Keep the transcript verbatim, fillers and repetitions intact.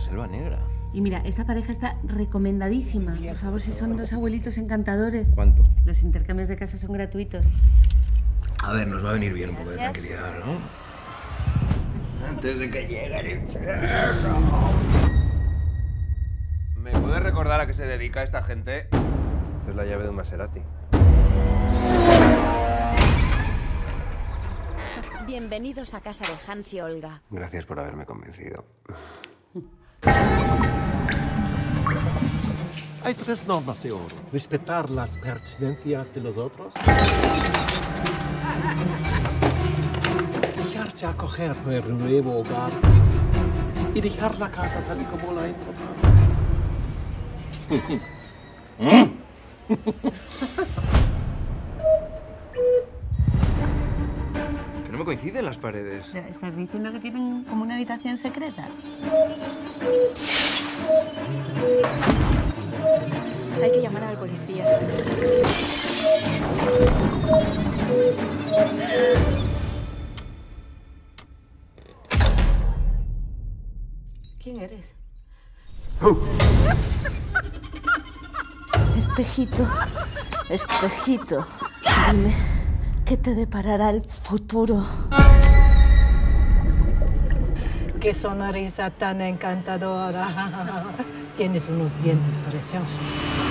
la Selva Negra. Y mira, esta pareja está recomendadísima. Por favor, si son dos abuelitos encantadores. ¿Cuánto? Los intercambios de casa son gratuitos. A ver, nos va a venir bien un poco de tranquilidad, ¿no? Antes de que llegue el infierno. ¿Me puedes recordar a qué se dedica esta gente? Esta es la llave de un Maserati. Bienvenidos a casa de Hans y Olga. Gracias por haberme convencido. Hay tres normas de oro. Respetar las pertenencias de los otros. Dejarse acoger por el nuevo hogar. Y dejar la casa tal y como la he encontrado. Que no me coinciden las paredes. ¿Estás diciendo que tienen como una habitación secreta? Hay que llamar al policía. ¿Quién eres? Espejito, espejito, dime, ¿qué te deparará el futuro? ¡Qué sonrisa tan encantadora! Tienes unos dientes preciosos.